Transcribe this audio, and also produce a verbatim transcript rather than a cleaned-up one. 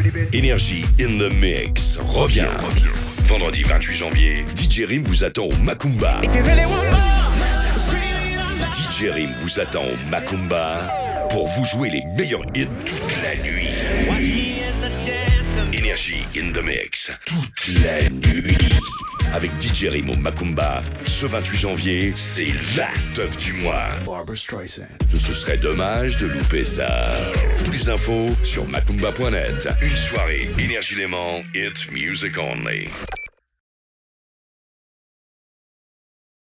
Énergie in the Mix revient. Vendredi vingt-huit janvier, D J Rim vous attend au Macumba. D J Rim vous attend au Macumba pour vous jouer les meilleurs hits toute la nuit. Énergie in the Mix toute la nuit. Avec D J Rim au Macumba, ce vingt-huit janvier, c'est la teuf du mois. Barbra Streisand. Ce serait dommage de louper ça. Plus d'infos sur macumba point net. Une soirée Énergie Léman, Hit Music Only.